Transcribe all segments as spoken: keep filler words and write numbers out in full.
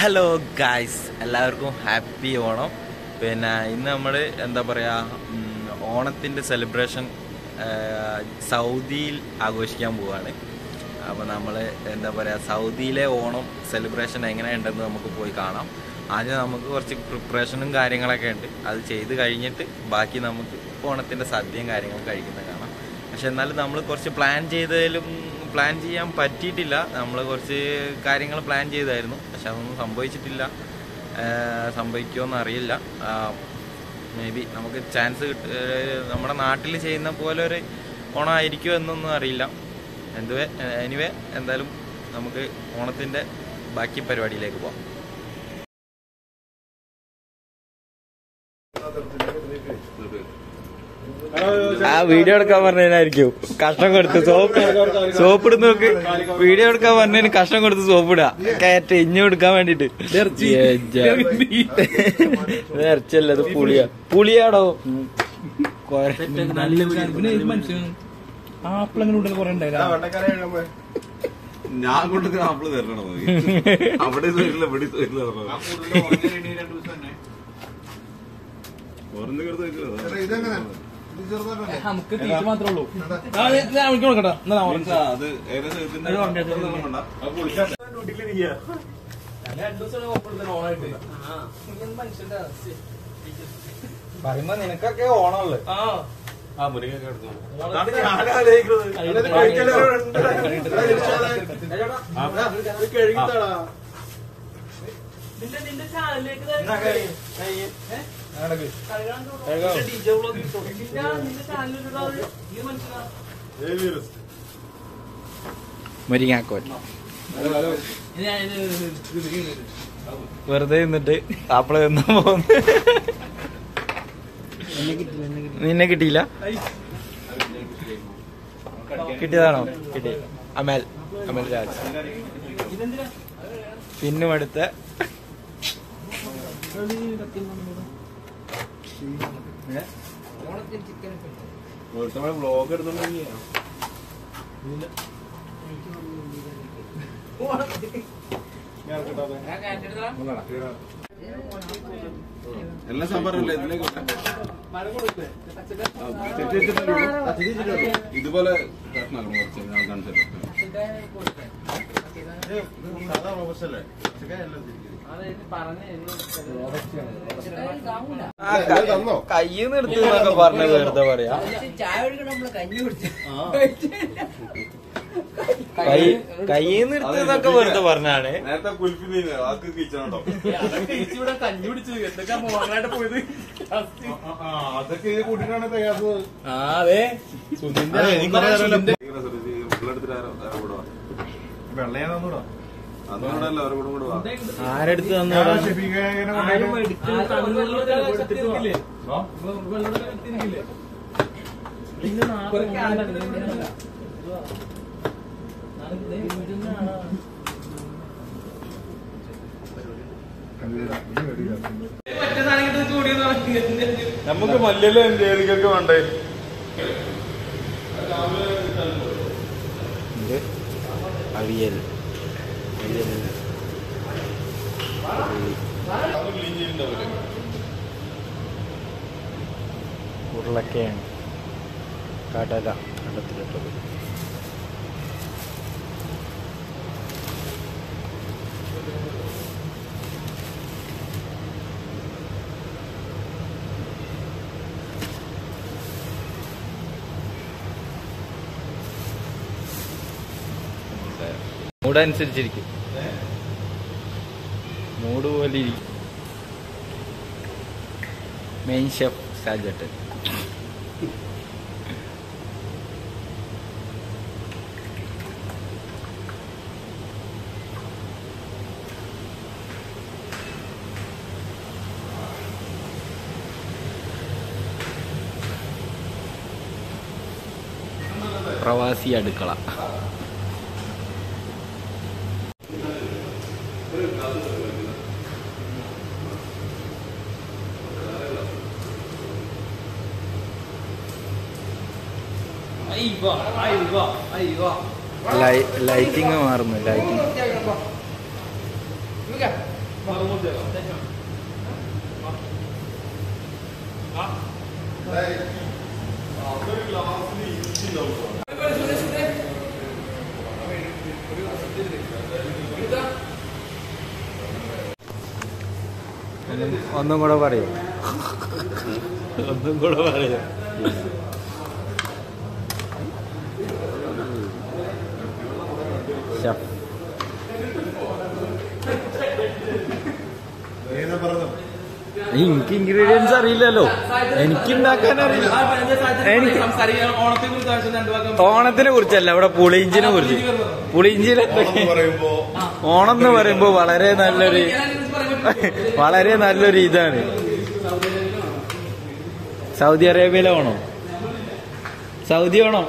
Hello guys, എല്ലാവർക്കും happy Onam. പിന്നെ ഇന്ന് നമ്മൾ എന്താ പറയുക, ഓണത്തിൻ്റെ സെലിബ്രേഷൻ സൗദിയിൽ ആഘോഷിക്കാൻ പോവുകയാണ്. അപ്പോൾ നമ്മൾ എന്താ പറയുക, സൗദിയിലെ ഓണം സെലിബ്രേഷൻ എങ്ങനെയുണ്ടെന്ന് നമുക്ക് പോയി കാണാം. ആദ്യം നമുക്ക് കുറച്ച് പ്രിപ്പറേഷനും കാര്യങ്ങളൊക്കെ ഉണ്ട്. അത് ചെയ്ത് കഴിഞ്ഞിട്ട് ബാക്കി നമുക്ക് ഓണത്തിൻ്റെ സദ്യയും കാര്യങ്ങളും കഴിക്കുന്നത് കാണാം. പക്ഷെ എന്നാലും നമ്മൾ കുറച്ച് പ്ലാൻ ചെയ്തതിലും പ്ലാൻ ചെയ്യാൻ പറ്റിയിട്ടില്ല. നമ്മൾ കുറച്ച് കാര്യങ്ങൾ പ്ലാൻ ചെയ്തായിരുന്നു, പക്ഷെ അതൊന്നും സംഭവിച്ചിട്ടില്ല. സംഭവിക്കുമോയെന്ന് അറിയില്ല. മേ ബി നമുക്ക് ചാൻസ് കിട്ട നമ്മുടെ നാട്ടിൽ ചെയ്യുന്ന പോലെ ഒരു ഓണം ആയിരിക്കുമോ എന്നൊന്നും അറിയില്ല. എന്തുവേ എനിവേ എന്തായാലും നമുക്ക് ഓണത്തിൻ്റെ ബാക്കി പരിപാടിയിലേക്ക് പോകാം. ആ വീഡിയോ എടുക്കാൻ പറഞ്ഞതിനായിരിക്കും കഷ്ണം കൊടുത്ത് സോപ്പ് സോപ്പ് ഇടുന്ന നോക്ക്. വീഡിയോ എടുക്കാൻ പറഞ്ഞതിന് കഷ്ണം കൊടുത്ത് സോപ്പ് ഇടുക കയറ്റ ഇഞ്ഞു എടുക്കാൻ വേണ്ടിട്ട്. ഇറച്ചല്ല, അത് പുളിയാ. പുളിയാടോ ഞാൻ കൊണ്ടൊക്കെ ആപ്പിള് തരണോ? അവിടെ നമുക്ക് തീറ്റ മാത്രമേ ഉള്ളൂ. അത് ഏകദേശം പറയുമ്പോ നിനക്കൊക്കെ ഓണമുള്ളു. ആ മുരിങ്ങൊക്കെ എടുത്തു. മുരിങ്ങാക്കോൽ വെറുതെ നിന്നിട്ട് ആപ്പിള് തിന്നാൻ പോകുന്നു. നിന്നെ കിട്ടിയില്ല? കിട്ടിയതാണോ? കിട്ടി. അമൽ അമൽ രാജ്. പിന്നും അടുത്ത വ്ലോഗ് എടുത്തോണ്ടെങ്കിൽ എല്ലാം സാമ്പാറല്ലേ ഇതിലേക്ക് ഇതുപോലെ കയ്യിൽ നിന്ന് എടുത്ത് പറഞ്ഞ വെറുതെ പറയാ. കയ്യിൽ നിന്ന് എടുത്തതൊക്കെ വെറുതെ പറഞ്ഞാണ്. നേരത്തെ കുൽഫി ആക്ക് കിച്ചണോ കഞ്ഞി പിടിച്ചു എന്തൊക്കെ മോങ്ങായിട്ട് പോയത്. അതൊക്കെ ഇത് കൂട്ടിട്ടാണ് തയ്യാറത്. അതെ വെള്ളയാണോന്നൂടാ അന്നോടല്ല അവരെ കൂടെ കൂടെ വാ. ആരെടുത്ത് തന്നോടാ? നമുക്ക് മല്ലിയില എന്തൊക്കെ വേണ്ടേ? അവിയൽ ഉരുളക്കയാണ് കടല കടത്തിലിട്ടത്. മൂടനുസരിച്ചിരിക്കും, മൂട് പോലെ ഇരിക്കും. മെയിൻ ഷെഫ് സാജട്ട്. പ്രവാസി അടുക്കള. ലൈറ്റിങ് മാറുന്നു. ലൈറ്റിങ് ഒന്നും കൂടെ പറയൂ ഒന്നും കൂടെ പറയൂ എനിക്ക് ഇൻഗ്രീഡിയൻസ് അറിയില്ലല്ലോ, എനിക്ക് ഉണ്ടാക്കാൻ അറിയില്ല. എനിക്ക് ഓണത്തിനെ കുറിച്ചല്ല, ഇവിടെ പുളിയിഞ്ചിനെ കുറിച്ച്. പുളിയിഞ്ചിനെ ഓണം എന്ന് പറയുമ്പോ വളരെ നല്ലൊരു വളരെ നല്ലൊരു ഇതാണ്. സൗദി അറേബ്യയിലെ ഓണം, സൗദി ഓണം.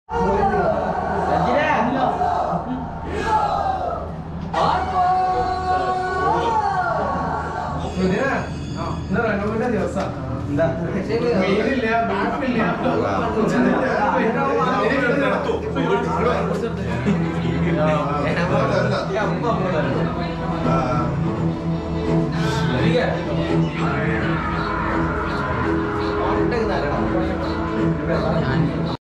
ദിവസം മീനില്ല ബീഫില്ല